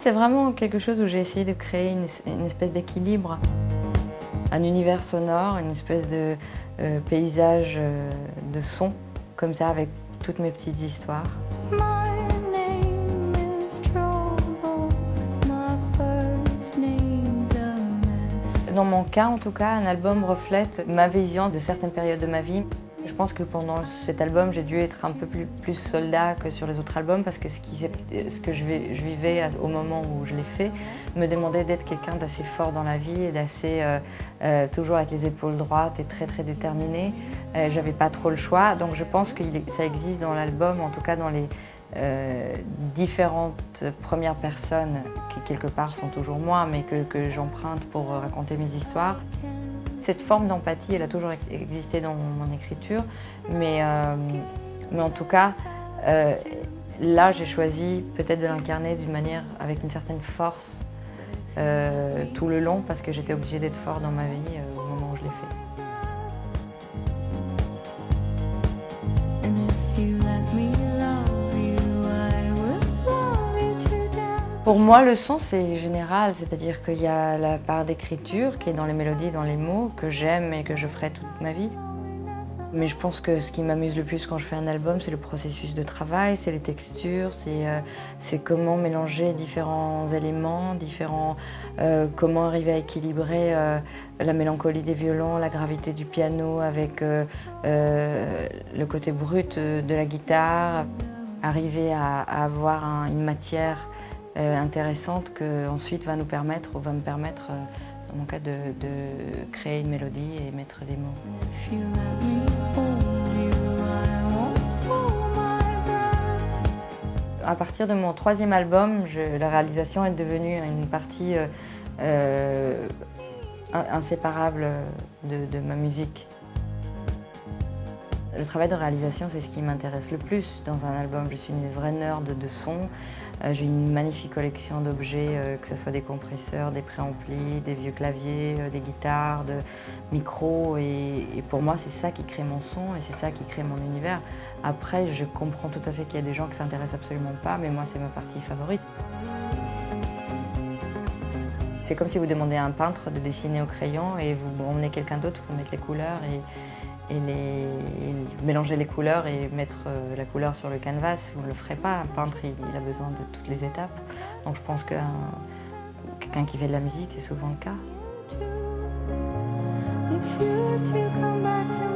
c'est vraiment quelque chose où j'ai essayé de créer une espèce d'équilibre, un univers sonore, une espèce de paysage de son, comme ça, avec toutes mes petites histoires. Dans mon cas, en tout cas, un album reflète ma vision de certaines périodes de ma vie. Je pense que pendant cet album, j'ai dû être un peu plus soldat que sur les autres albums parce que ce que je vivais au moment où je l'ai fait me demandait d'être quelqu'un d'assez fort dans la vie et d'assez toujours avec les épaules droites et très déterminé. J'avais pas trop le choix, donc je pense que ça existe dans l'album, en tout cas dans les différentes premières personnes qui quelque part sont toujours moi, mais que j'emprunte pour raconter mes histoires. Cette forme d'empathie, elle a toujours existé dans mon écriture, mais en tout cas, là j'ai choisi peut-être de l'incarner d'une manière avec une certaine force tout le long, parce que j'étais obligée d'être fort dans ma vie au moment où je l'ai fait. Pour moi, le son, c'est général, c'est-à-dire qu'il y a la part d'écriture qui est dans les mélodies, dans les mots, que j'aime et que je ferai toute ma vie. Mais je pense que ce qui m'amuse le plus quand je fais un album, c'est le processus de travail, c'est les textures, c'est comment mélanger différents éléments, comment arriver à équilibrer la mélancolie des violons, la gravité du piano avec le côté brut de la guitare, arriver à avoir une matière intéressante qui ensuite va me permettre, dans mon cas, de créer une mélodie et mettre des mots. À partir de mon troisième album, la réalisation est devenue une partie inséparable de ma musique. Le travail de réalisation, c'est ce qui m'intéresse le plus dans un album. Je suis une vraie nerd de son. J'ai une magnifique collection d'objets, que ce soit des compresseurs, des préamplis, des vieux claviers, des guitares, de micros. Et pour moi, c'est ça qui crée mon son et c'est ça qui crée mon univers. Après, je comprends tout à fait qu'il y a des gens qui ne s'intéressent absolument pas, mais moi, c'est ma partie favorite. C'est comme si vous demandez à un peintre de dessiner au crayon et vous emmenez quelqu'un d'autre pour mettre les couleurs et mélanger les couleurs et mettre la couleur sur le canvas. Vous ne le ferez pas. Un peintre, il a besoin de toutes les étapes. Donc je pense que quelqu'un qui fait de la musique, c'est souvent le cas.